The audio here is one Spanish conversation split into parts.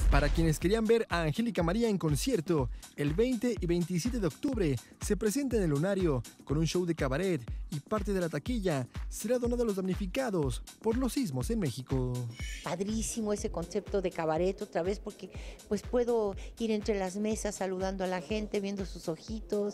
Para quienes querían ver a Angélica María en concierto, el 20 y 27 de octubre se presenta en el Lunario con un show de cabaret y parte de la taquilla será donada a los damnificados por los sismos en México. Padrísimo ese concepto de cabaret otra vez porque pues puedo ir entre las mesas saludando a la gente, viendo sus ojitos,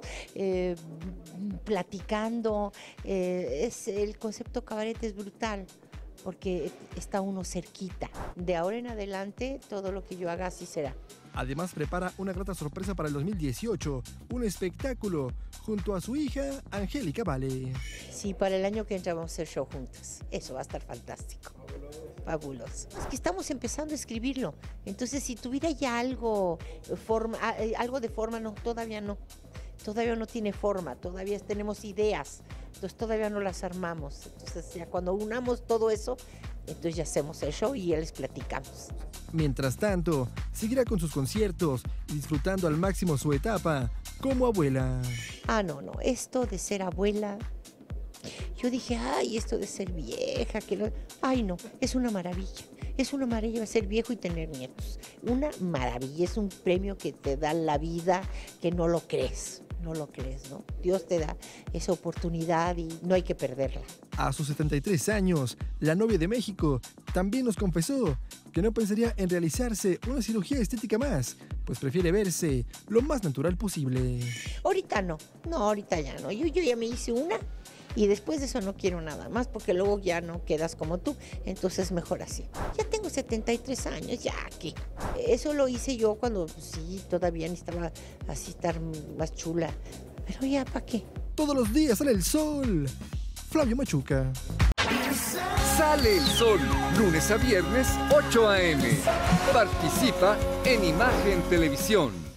platicando. El concepto cabaret es brutal, porque está uno cerquita. De ahora en adelante, todo lo que yo haga así será. Además, prepara una grata sorpresa para el 2018, un espectáculo junto a su hija, Angélica Vale. Sí, para el año que entra vamos a hacer show juntas. Eso va a estar fantástico. Fabuloso. Es que estamos empezando a escribirlo. Entonces, si tuviera ya algo de forma, no, todavía no. Todavía no tiene forma, todavía tenemos ideas, entonces todavía no las armamos. Entonces ya cuando unamos todo eso, entonces ya hacemos el show y ya les platicamos. Mientras tanto, seguirá con sus conciertos y disfrutando al máximo su etapa como abuela. No, esto de ser abuela, yo dije, esto de ser vieja, no, es una maravilla. Es una maravilla ser viejo y tener nietos. Una maravilla, es un premio que te da la vida que no lo crees. No lo crees, ¿no? Dios te da esa oportunidad y no hay que perderla. A sus 73 años, la novia de México también nos confesó que no pensaría en realizarse una cirugía estética más, pues prefiere verse lo más natural posible. Ahorita no, ahorita ya no. Yo ya me hice una y después de eso no quiero nada más porque luego ya no quedas como tú, entonces mejor así. Ya tengo 73 años, ya que eso lo hice yo cuando sí, todavía necesitaba así estar más chula, pero ya, ¿para qué? Todos los días sale el sol. Flavio Machuca. Sale el sol, lunes a viernes, 8 a.m. Participa en Imagen Televisión.